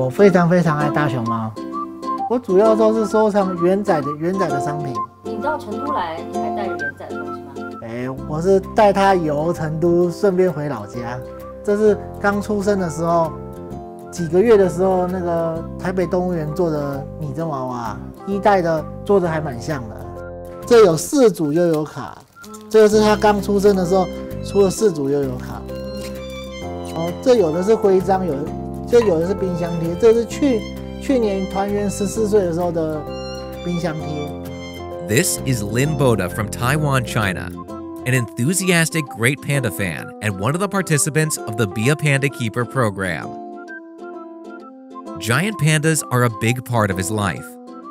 我非常爱大熊猫，我主要都是收藏原仔的商品。 你到成都来，你还带着原仔的东西吗？ 我是带它游成都，顺便回老家。这是刚出生的时候，几个月的时候，那个台北动物园做的拟真娃娃，1代的做的还蛮像的。这有4组悠游卡，这个是它刚出生的时候出了4组悠游卡。这有的是徽章，有的是冰箱贴，这是去年团圆14岁的时候的冰箱贴。 This is Lin Boda from Taiwan, China, an enthusiastic great panda fan and one of the participants of the Be a Panda Keeper program. Giant pandas are a big part of his life.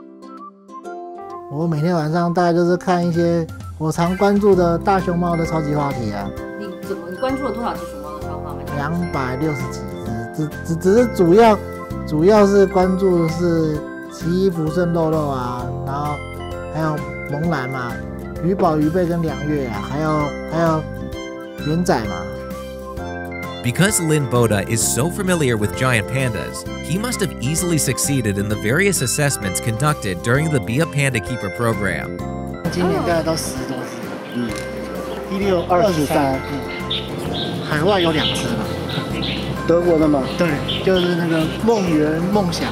我每天晚上大概就是看一些我常关注的大熊猫的超级话题啊。 你关注了多少只熊猫的超话 ？260几只，只是主要是关注的是奇异福顺肉肉啊，然后还有萌兰嘛，鱼宝鱼贝跟2月啊，还有元仔嘛。 Because Lin Boda is so familiar with giant pandas, he must have easily succeeded in the various assessments conducted during the Be a Panda Keeper program. 今年大概都10多只，16、23，海外有2只嘛， 德国的吗？ 对，就是那个梦圆梦想。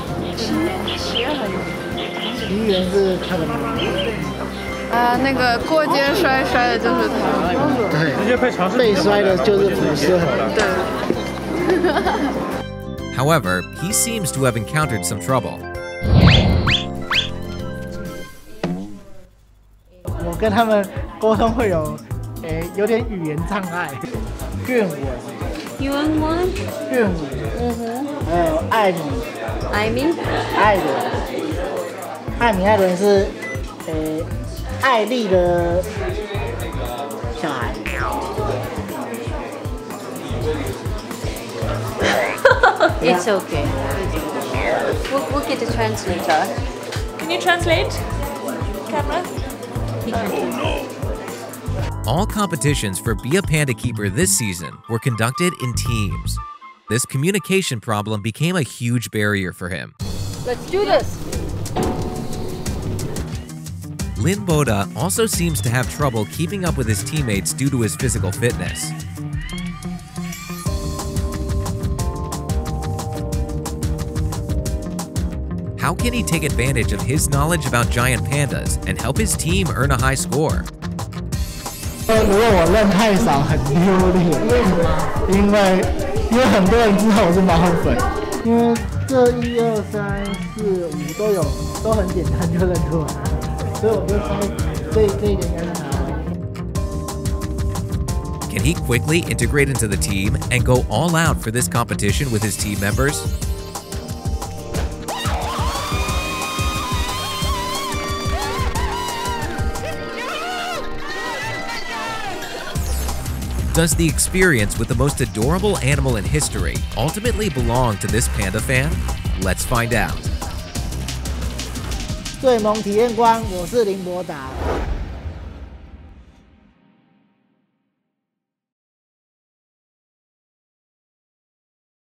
奇缘是他的妈妈。 那个过肩摔的就是他。 对，直接被摔的就是福斯。 对。 However, he seems to have encountered some trouble. 我跟他们沟通会有点语言障碍，愿文。 英文？ 愿文。还有艾米。艾伦。艾伦是艾丽的小孩。 It's okay. We'll get a translator. Can you translate? Camera? All competitions for Be a Panda Keeper this season were conducted in teams. This communication problem became a huge barrier for him. Let's do this! Lin Boda also seems to have trouble keeping up with his teammates due to his physical fitness. How can he take advantage of his knowledge about giant pandas and help his team earn a high score? 如果我认太少，很丢脸。为什么？因为很多人知道我是猫粉，因为这1、2、3、4、5都很简单就认出来了，所以我就猜这一点应该是他。 Can he quickly integrate into the team and go all out for this competition with his team members? Does the experience with the most adorable animal in history ultimately belong to this panda fan? Let's find out. 最萌体验官，我是林博达。